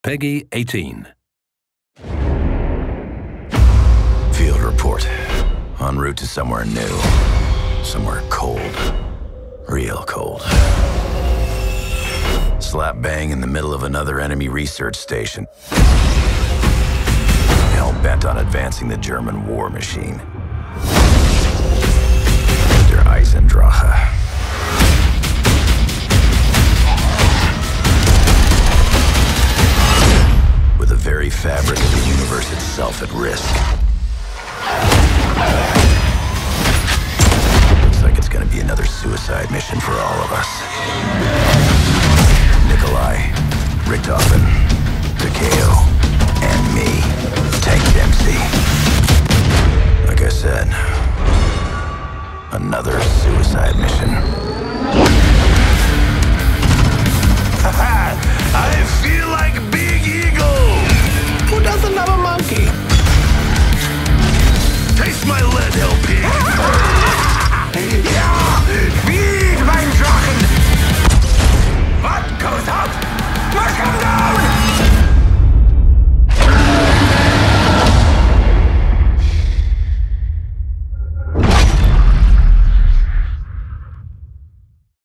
Peggy 18. Field report. En route to somewhere new. Somewhere cold. Real cold. Slap bang in the middle of another enemy research station. Hell-bent on advancing the German war machine. Der Eisendrache. With the very fabric of the universe itself at risk. Looks like it's gonna be another suicide mission for all of us. Nikolai, Richtofen, Takeo, and me, Tank Dempsey. Like I said, another suicide mission. I feel like Big Eagle! Who doesn't love a monkey? Taste my lead, LP!